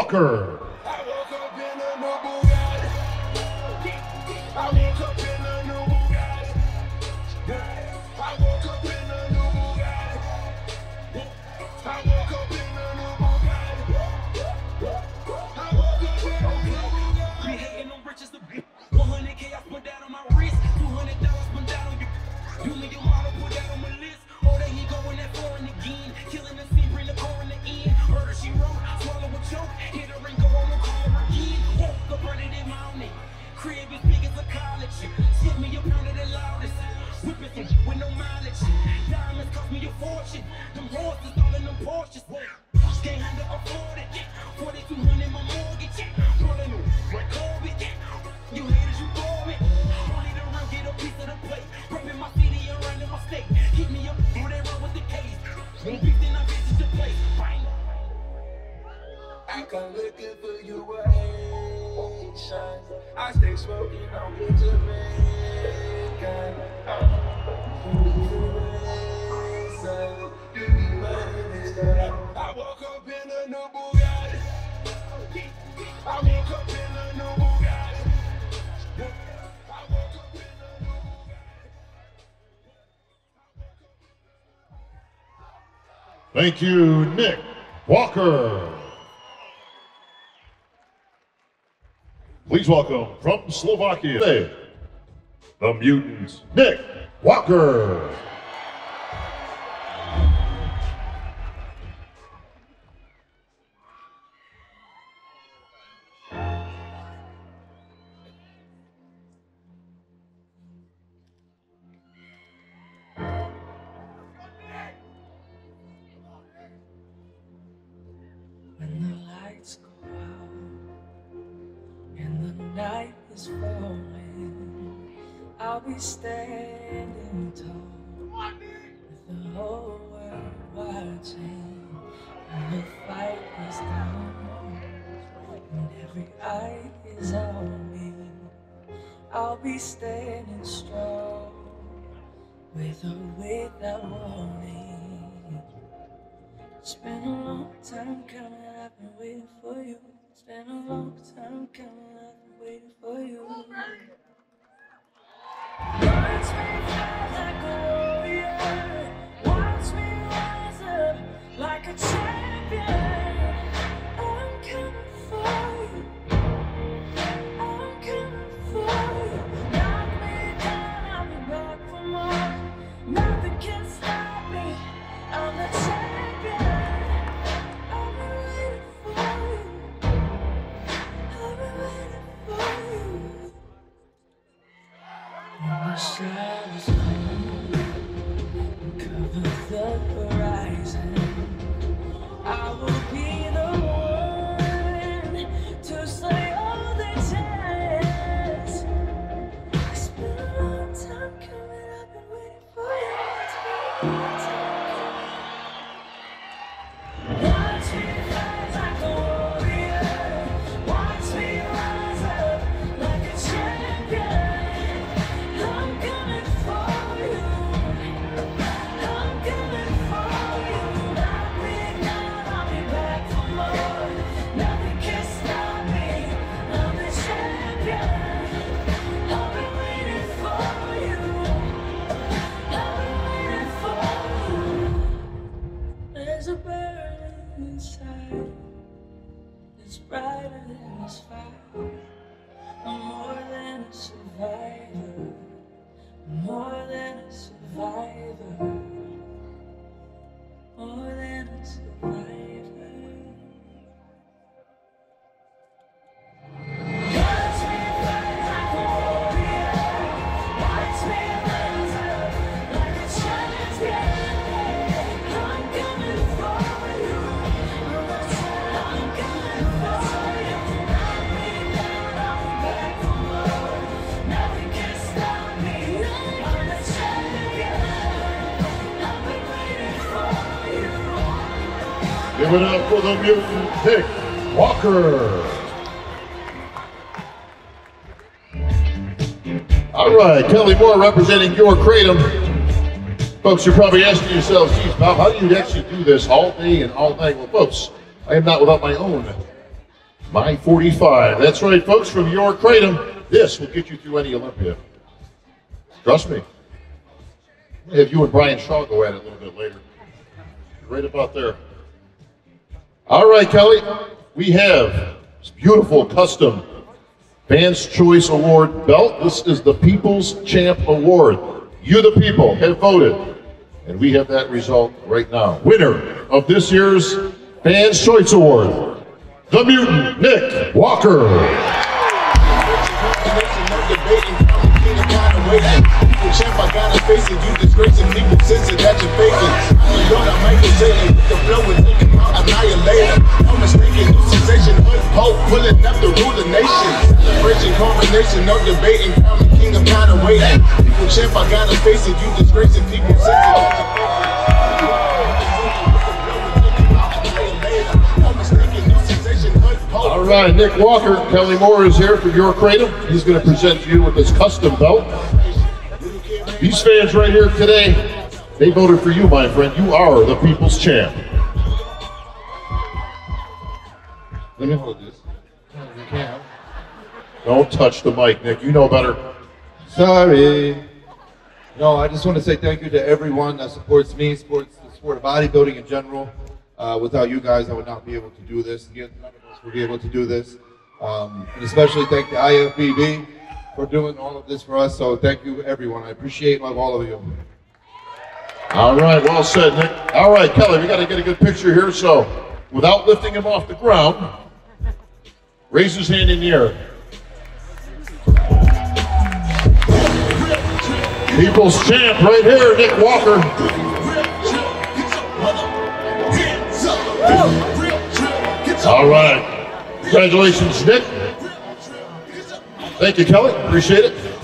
Walker. I stay smoking on good Jamaican. I woke up in a new Bugatti. I woke up in a new Bugatti. I woke up in a new Bugatti. Thank you, Nick Walker. Please welcome from Slovakia, the Mutants, Nick Walker. When the lights go out and the night is falling, I'll be standing tall with the whole world watching. And the fight is done and every eye is on me. I'll be standing strong with or without warning. It's been a long time coming, I've been waiting for you. It's been a long time coming, I've been waiting for you. Watch me fly like a warrior. Watch me rise up like a champion. I'm coming for you. I'm coming for you. Knock me down, I'll be back for more. Nothing can stop me. I'm the champion. I've been waiting for you. I've been waiting for you. When the shadows come and cover the horizon, I will be the one to slay all the giants. It's been a long time coming, I've been waiting for you. It's been a long time coming. Watch me fight like a warrior. Watch me rise up like a champion. I'm coming for you. I'm coming for you. Knock me down, I'll be back for more. Nothing can stop me. I'm the champion. I've been waiting for you. I've been waiting for you. There's a burn inside that's brighter than this fire. I'm more than a survivor. More than a survivor. More than a survivor. Watch me fight like a warrior. Watch me rise up like a champion. I'm coming for you. I'm coming for you. Knock me down, I'll be back for more. Nothing can stop me. I'm the champion. I've been waiting for you. Give it up for the Mutant, Nick Walker. All right, Kelly Moore representing your Kratom. Folks, you're probably asking yourselves, geez, Bob, how do you actually do this all day and all night? Well, folks, I am not without my own My 45. That's right, folks, from your Kratom. This will get you through any Olympia. Trust me. I'm gonna have you and Brian Shaw go at it a little bit later. Right about there. All right, Kelly. We have this beautiful custom Fans' Choice Award belt. This is the People's Champ Award. You, the people, have voted. And we have that result right now. Winner of this year's Fans' Choice Award, the Mutant Nick Walker. Champ, I gotta face it, you disgracing people, sensing that you're faking. I'm Lord, I'm Michael Satan, the flow is taking out, annihilator. No mistaken, new sensation, hope, pulling up the ruler nation. Celebration, coronation, no debating, crown the king of kind of waiting. People champ, I gotta face it, you disgracing people, sensing that you're faking. All right, Nick Walker, Kelly Moore is here for your Kratom. He's going to present you with this custom belt. These fans right here today, they voted for you, my friend. You are the people's champ. Let me hold this. Don't touch the mic, Nick. You know better. Sorry. No, I just want to say thank you to everyone that supports me, supports the sport of bodybuilding in general. Without you guys, I would not be able to do this. Again, none of us would be able to do this. And especially thank the IFBB for doing all of this for us. So thank you, everyone. I appreciate and love all of you. All right, well said, Nick. All right, Kelly, we got to get a good picture here. So without lifting him off the ground, raise his hand in the air. People's champ right here, Nick Walker. All right. Congratulations, Nick. Thank you, Kelly. Appreciate it.